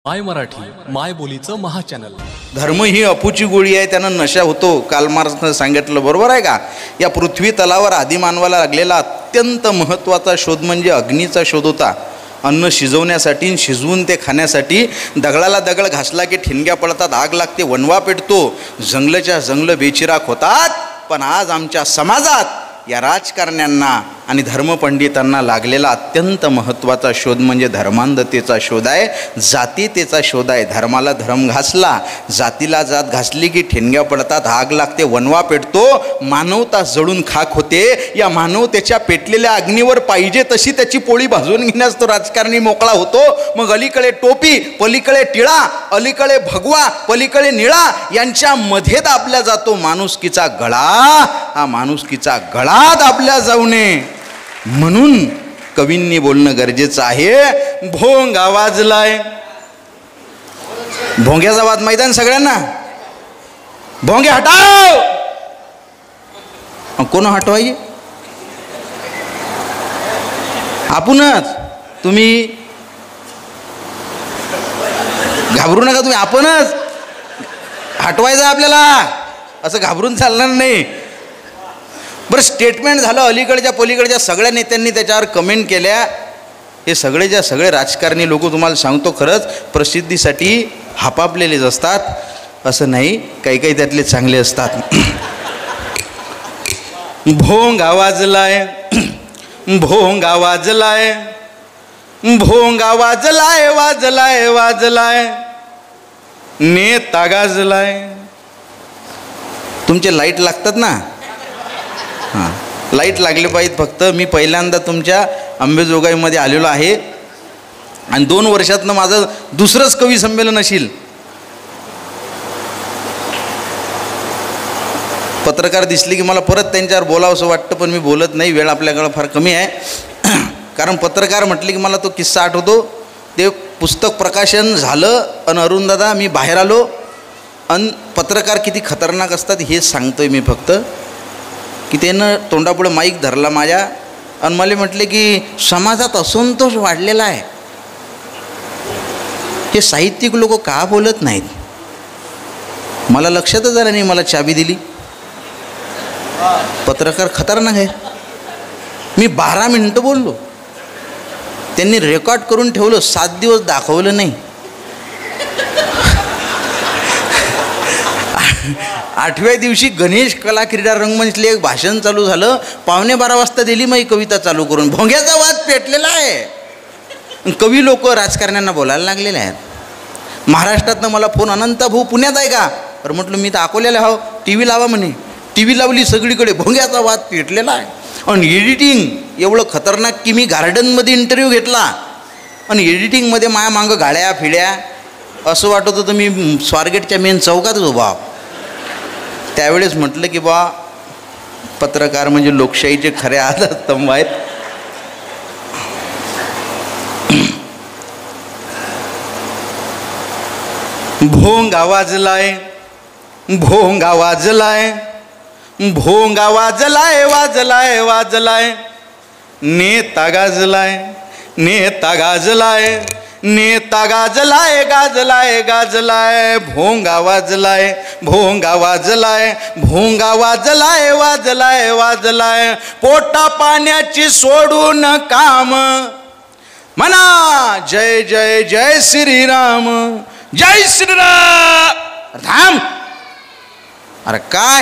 माय मराठी माय बोलीचं महाचॅनल. धर्म ही अफूची गोळी आहे, त्यानं नशा होतो. कार्ल मार्क्सनं सांगितलं, बरोबर आहे का? या पृथ्वी तलावर आदिमानवाला लागलेला अत्यंत महत्त्वाचा शोध म्हणजे अग्नीचा शोध होता. अन्न शिजवण्यासाठी, शिजवून ते खाण्यासाठी. दगडाला दगड घासला की ठिणग्या पडतात, आग लागते, वणवा पेटतो, जंगलच्या जंगल बेचिराख होतात. पण आज आमच्या समाजात या राजकारण्यांना आणि धर्मपंडितांना लागलेला अत्यंत महत्त्वाचा शोध म्हणजे धर्मांधतेचा शोध आहे, जातीयतेचा शोध आहे. धर्माला धर्म घासला, जातीला जात घासली की ठिणग्या पडतात, आग लागते, वणवा पेटतो, मानवता जळून खाक होते. या मानवतेच्या पेटलेल्या अग्नीवर पाहिजे तशी त्याची पोळी भाजून घेण्यास तो राजकारणी मोकळा होतो. मग अलीकडे टोपी, पलीकडे टिळा, अलीकडे भगवा, पलीकडे निळा, यांच्या मध्ये दाबला जातो माणुसकीचा गळा. हा माणुसकीचा गळा दाबल्या जाऊ नये म्हणून कवींनी बोलणं गरजेचं आहे. भोंग आवाजलाय. भोंग्याचा आवाज मैदान सगळ्यांना. भोंगे हटाव. कोण हटवाय? आपणच. तुम्ही घाबरू नका, तुम्ही आपणच हटवायचं आपल्याला, असं घाबरून चालणार नाही. बरं, स्टेटमेंट झालं. अलीकडच्या पलीकडच्या सगळ्या नेत्यांनी त्याच्यावर कमेंट केल्या. हे सगळेच्या सगळे राजकारणी लोक तुम्हाला सांगतो, खरंच प्रसिद्धीसाठी हापापलेलेच असतात असं नाही, काही काही त्यातले चांगले असतात. भोंग आवाजलाय, भोंग आवाजलाय, भोंग आवाजलाय, वाजलाय वाजलाय, नेता गाजलाय. तुमचे लाईट लागतात ना? हां, लाईट लागले पाहिजेत फक्त. मी पहिल्यांदा तुमच्या अंबेजोगाईमध्ये आलेलो आहे आणि 2 वर्षातनं माझं दुसरंच कवी संमेलन असेल. पत्रकार दिसले की मला परत त्यांच्यावर बोलावंसं वाटतं, पण मी बोलत नाही. वेळ आपल्याकडं फार कमी आहे. कारण पत्रकार म्हटले की मला तो किस्सा आठवतो. ते पुस्तक प्रकाशन झालं आणि अरुणदादा मी बाहेर आलो आणि पत्रकार किती खतरनाक असतात हे सांगतोय मी फक्त. की त्यानं तोंडापुढे माईक धरला माझ्या आणि मला म्हटले की समाजात असंतोष वाढलेला आहे, हे साहित्यिक लोक का बोलत नाहीत. मला लक्षातच आलं नाही. मला चाबी दिली. पत्रकार खतरनाक आहे. मी 12 मिनटं बोललो. त्यांनी रेकॉर्ड करून ठेवलं, 7 दिवस दाखवलं नाही. 8व्या दिवशी गणेश कला क्रीडा रंगमंचले एक भाषण चालू झालं. 11:15 वाजता दिली मग कविता चालू करून. भोंग्याचा वाद पेटलेला आहे. कवी लोक राजकारण्यांना बोलायला लागलेले आहेत. महाराष्ट्रातनं मला फोन, अनंता भाऊ पुण्यात आहे का? तर म्हटलं मी तर अकोल्याला आहो. TV लावा म्हणे. TV लावली, सगळीकडे भोंग्याचा वाद पेटलेला आहे. आणि एडिटिंग एवढं खतरनाक की मी गार्डनमध्ये इंटरव्ह्यू घेतला आणि एडिटिंगमध्ये माया मागं गाड्या फिड्या, असं वाटत होतं मी स्वारगेटच्या मेन चौकातच उभा. त्यावेळेस म्हटलं की बा, पत्रकार म्हणजे लोकशाहीचे खरे आधारस्तंभ आहेत. भोंग आवाजलाय, भोंग आवाजलाय, भोंग आवाजलाय, वाजलाय वाजलाय, नेता गाजलाय, नेता गाजलाय, नेता गाजलाय, गाजलाय गाजलाय, भोंगा वाजलाय, भोंगा वाजलाय, भोंगा वाजलाय, वाजलाय वाजलाय. पोटा पाण्याची सोडून काम म्हणा, जय जय जय श्रीराम, जय श्रीराम. थांब. अरे काय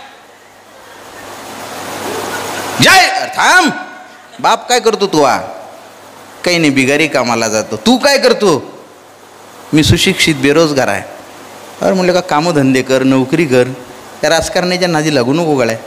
जय, थांब. बाप काय करतो तू? काही नाही, बिगारी कामाला जातो. तू काय करतो? मी सुशिक्षित बेरोजगार आहे. अरे म्हणलं का, कामधंदे कर, नोकरी कर, त्या राजकारण्याच्या नादी लागू नको गळ्या.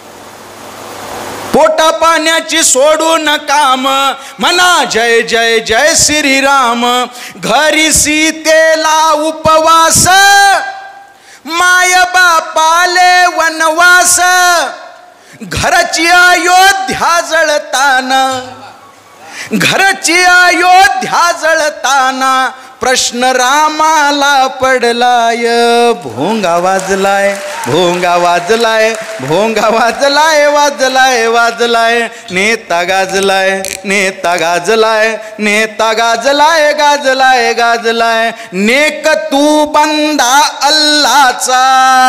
पोटा पाण्याची सोडून काम म्हणा, जय जय जय श्रीराम. घरी सीतेला उपवास, माय बापाले वनवास, घरची अयोध्या जळताना, घरची अयोध्या जळताना, प्रश्न रामाला पडलाय, भोंगा वाजलाय, भोंगा वाजलाय, भोंगा वाजलाय, वाजलाय वाजलाय, नेता गाजलाय, नेता गाजलाय, नेता गाजलाय, गाजलाय गाजलाय, नेक तू बंदा अल्लाचा,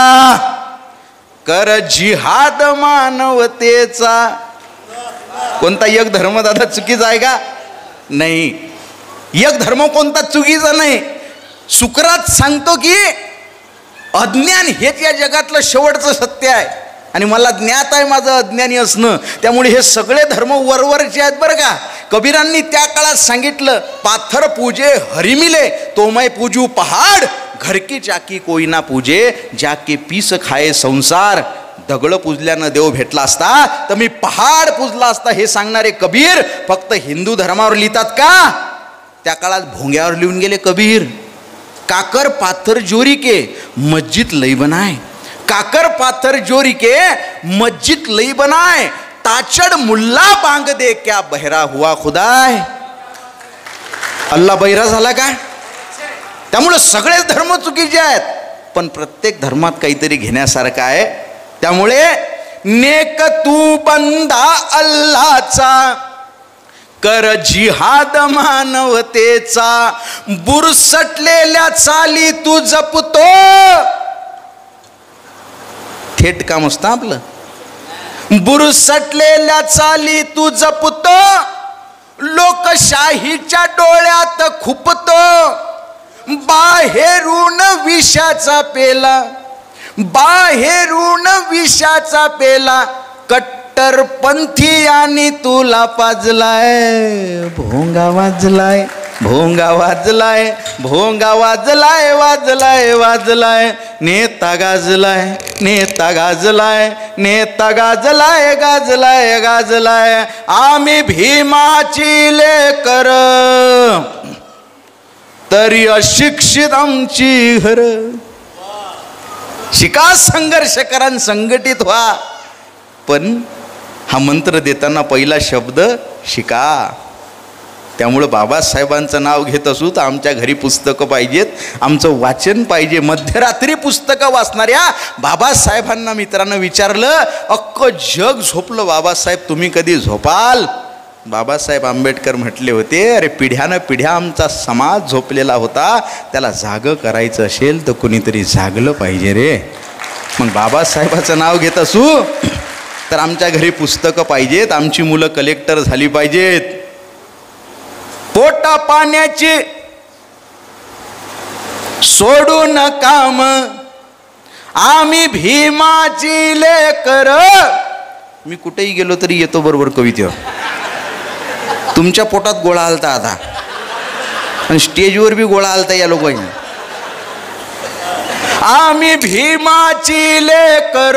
कर जिहाद मानवतेचा. कोणता एक धर्म दादा चुकीचा आहे का? नाही, एक धर्म कोणता चुकीचा नाही. सुकरात सांगतो की अज्ञान हेच या जगातलं शेवटचं सत्य आहे आणि मला ज्ञात आहे माझं अज्ञानी असणं, त्यामुळे हे सगळे धर्म वरवरचे आहेत बरं का. कबीरांनी त्या काळात सांगितलं, पाथर पूजे हरी मिले, तो मैं पूजू पहाड, घर की चाकी कोई ना पूजे, जाके पीस खाए संसार. दगड पूजल्यानं देव भेटला असता तर मी पहाड पूजला असता हे सांगणारे कबीर फक्त हिंदू धर्मावर लिहितात का? त्या काळात भोंग्यावर लिहून गेले कबीर. काकर पाथर जोरी के मस्जिद लई बनाए, काकर पाथर जोरी के मस्जिद लई बनाए, ताचड़ मुल्ला बांग दे क्या बहरा हुआ खुदाय. अल्लाह बहिरा झाला का? त्यामुळे सगळेच धर्म चुकीचे आहेत, पण प्रत्येक धर्मात काहीतरी घेण्यासारखं आहे. त्यामुळे नेक तू बंदा अल्लाचा, कर जिहाद मानवतेचा, बुरसटलेल्या चाली तू जपतो. थेट काम असतं आपलं. बुरसटलेल्या चाली तू जपतो, लोकशाहीच्या डोळ्यात खुपतो, बाहेरून विषाचा पेला, बाहेरून विषाचा पेला, कट्टरपंथीयांनी तुला पाजलाय, भोंगा वाजलाय, भोंगा वाजलाय, भोंगा वाजलाय, वाजलाय वाजलाय, नेता गाजलाय, नेता गाजलाय, नेता गाजलाय, गाजलाय गाजलाय, आम्ही भीमाची लेकर, तरी अशिक्षित आमची घर. शिका, संघर्ष करा, संघटित व्हा. पण हा मंत्र देताना पहिला शब्द शिका. त्यामुळं बाबासाहेबांचं नाव घेत असू तर आमच्या घरी पुस्तकं पाहिजेत, आमचं वाचन पाहिजे. मध्यरात्री पुस्तकं वाचणाऱ्या बाबासाहेबांना मित्रांनो विचारलं, अख्खं जग झोपलं बाबासाहेब, तुम्ही कधी झोपाल? बाबासाहेब आंबेडकर म्हटले होते, अरे पिढ्यानं पिढ्या आमचा समाज झोपलेला होता, त्याला जागं करायचं असेल तर कुणीतरी जागलं पाहिजे रे. मग बाबासाहेबाचं नाव घेत असू तर आमच्या घरी पुस्तकं पाहिजेत, आमची मुलं कलेक्टर झाली पाहिजेत. पोटा पाण्याची सोडून काम, आम्ही भीमाची लेकर. मी कुठेही गेलो तरी येतो बरोबर कवितेवर. तुमच्या पोटात गोळा आलता आता आणि स्टेजवर बी गोळा आलता या लोकांनी. आम्ही भीमाची लेकर,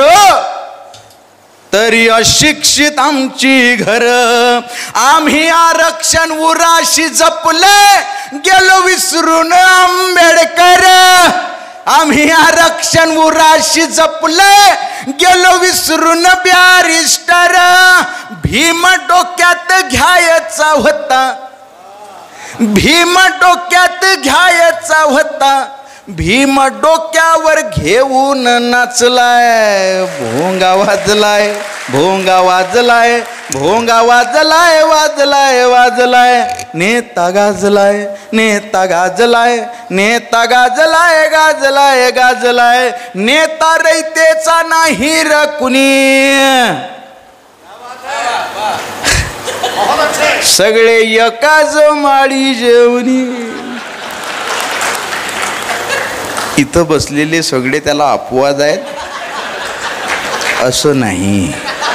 तरी अशिक्षित आमची घर, आम्ही आरक्षण उराशी जपले, गेलो विसरून आंबेडकर. आम्ही आरक्षण उराशी जपले, गेलो विसरून बॅरिस्टर. भीम डोक्यात घ्यायचा होता, भीम डोक्यात घ्यायचा होता, भीम डोक्यावर घेऊन नाचलाय, भोंगा वाजलाय, भोंगा वाजलाय, भोंगा वाजलाय, वाजलाय वाजलाय, नेता गाजलाय, नेता गाजलाय, नेता गाजलाय, गाजलाय गाजलाय, नेता रयतेचा नाही र कुणी, सगळे एकाच माळी जेवणी. इथं बसलेले सगळे त्याला अपवाद आहेत असं नाही.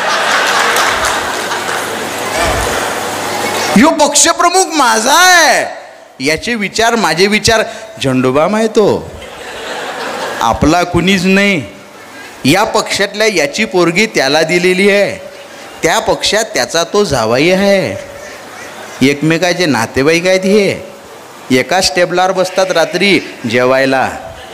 यो पक्षप्रमुख माझा आहे, याचे विचार माझे विचार झंडोबा माहितो, आपला कुणीच नाही. या पक्षातल्या याची पोरगी त्याला दिलेली आहे, त्या पक्षात त्याचा तो जावाई आहे. एकमेकाचे नातेवाईक आहेत. हे एकाच टेबलावर बसतात रात्री जेवायला.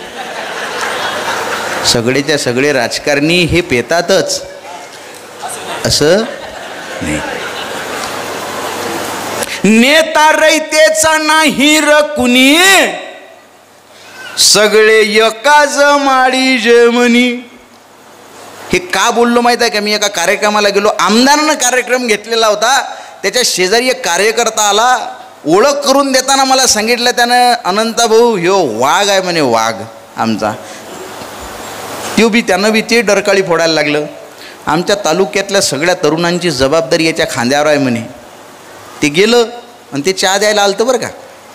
सगळेच्या सगळे राजकारणी हे पेतातच असं नाही. नेता रयतेचा नाही र कुणी, सगळे एकाच माळी जमनी. हे का बोललो माहित आहे का? मी एका कार्यक्रमाला गेलो, आमदारानं कार्यक्रम घेतलेला होता, त्याच्या शेजारी एक कार्यकर्ता आला. ओळख करून देताना मला सांगितलं त्यानं, अनंता भाऊ ह्यो वाघ आहे म्हणे, वाघ आमचा. त्यानं बी ते डरकाळी फोडायला लागलं. आमच्या तालुक्यातल्या सगळ्या तरुणांची जबाबदारी याच्या खांद्यावर आहे म्हणे. ते गेलं आणि ते चहा द्यायला आलतं बरं का.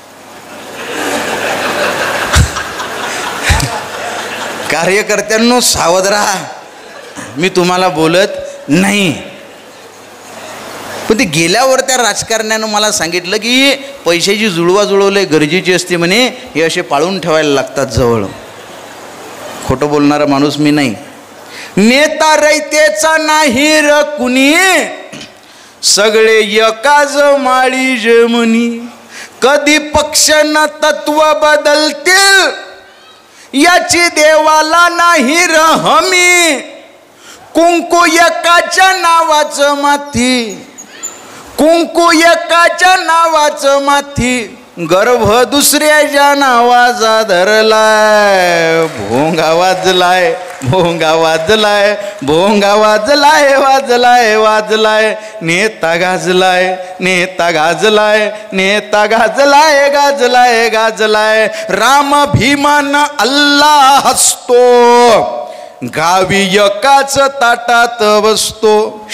कार्यकर्त्यांनो सावध राहा, मी तुम्हाला बोलत नाही. पण ते गेल्यावर त्या राजकारण्यानं मला सांगितलं की पैशाची जुळवाजुळव गरजेची असते म्हणे, हे असे पाळून ठेवायला लागतात जवळ. खोटं बोलणारा माणूस मी नाही. नेता रयतेचा नाही र कुणी, सगळे एकाच माळी जमनी. कधी पक्ष न तत्व बदलतील, याची देवाला नाही र हमी. कुंकू एकाच्या नावाचं माथी, कुंकू एकाच्या नावाचं माथी, गर्भ दुसऱ्याच्या नावाचा धरलाय. भोंगा वाजलाय, भोंगा वाजलाय, भोंगा वाजलाय, वाजलाय वाजलाय. नेता गाजलाय, नेता गाजलाय, नेता गाजलाय, गाजलाय गाजलाय. राम भीमान अल्लाह हसतो, गावी एकाच ताटात बसतो.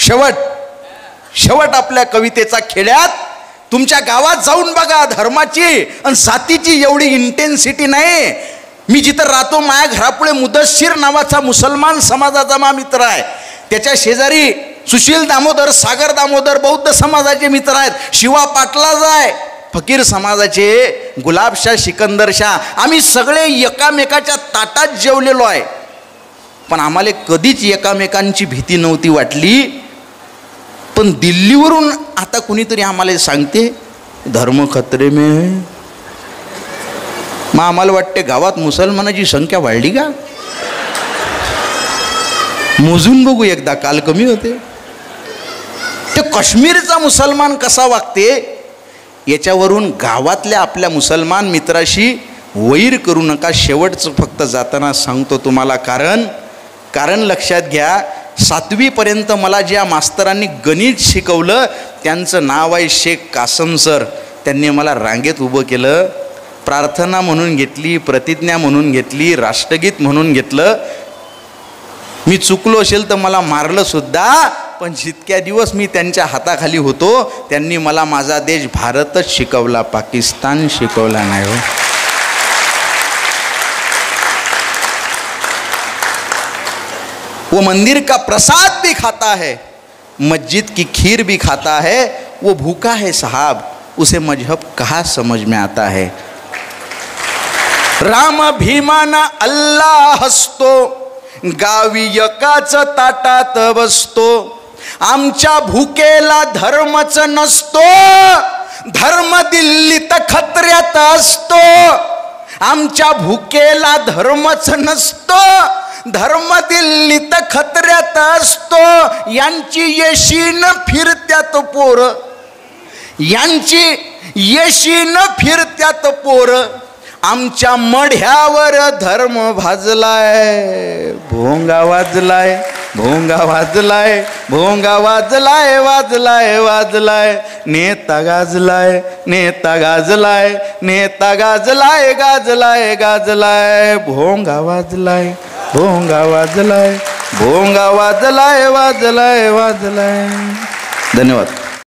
शेवट आपल्या कवितेचा खेड्यात तुमच्या गावात जाऊन बघा, धर्माची आणि जातीची एवढी इंटेन्सिटी नाही. मी जिथं राहतो, माझ्या घरापुढे मुदस्सीर नावाचा मुसलमान समाजाचा मा मित्र आहे. त्याच्या शेजारी सुशील दामोदर, सागर दामोदर बौद्ध समाजाचे मित्र आहेत. शिवा पाटलाच आहे फकीर समाजाचे, गुलाबशाह, सिकंदरशाह. आम्ही सगळे एकामेकाच्या ताटात जेवलेलो आहे. पण आम्हाला कधीच एकामेकांची भीती नव्हती वाटली. पण दिल्लीवरून आता कुणीतरी आम्हाला सांगते धर्म खतरे में. मग आम्हाला वाटते गावात मुसलमानाची संख्या वाढली का? मोजून बघू एकदा, काल कमी होते. ते काश्मीरचा मुसलमान कसा वागते याच्यावरून गावातल्या आपल्या मुसलमान मित्राशी वैर करू नका. शेवटचं फक्त जाताना सांगतो तुम्हाला कारण लक्षात घ्या. 7वी पर्यंत मला ज्या मास्तरांनी गणित शिकवलं त्यांचं नाव आहे शेख कासम सर. त्यांनी मला रांगेत उभं केलं, प्रार्थना म्हणून घेतली, प्रतिज्ञा म्हणून घेतली, राष्ट्रगीत म्हणून घेतलं. मी चुकलो असेल तर मला मारलं सुद्धा, पण जितक्या दिवस मी त्यांच्या हाताखाली होतो त्यांनी मला माझा देश भारतच शिकवला, पाकिस्तान शिकवला नाही हो. वो मंदिर का प्रसाद भी खाता है, मस्जिद की खीर भी खाता है. वो भूखा है साहब, उसे मजहब कहाँ समझ में आता है. राम भीमाना अल्लाह हसतो, गावी एकाच ताटात बसतो. आमच्या भुकेला धर्मच नसतो, धर्म दिल्लीत खत्र्यात असतो. आमच्या भुकेला धर्मच नसतो, धर्म दिल्लीत खत्र्यात असतो. यांची येशीन फिरत्यात पोर, यांची येशीन फिरत्यात पोर. आमच्या मढ्यावर धर्म भाजलाय, भोंगा वाजलाय, भोंगा वाजलाय, भोंगा वाजलाय, वाजलाय वाजलाय. नेता गाजलाय, नेता गाजलाय, नेता गाजलाय, गाजलाय गाजलाय. भोंगा वाजलाय, भोंगा वाजलाय, भोंगा वाजलाय, वाजलाय वाजलाय. धन्यवाद.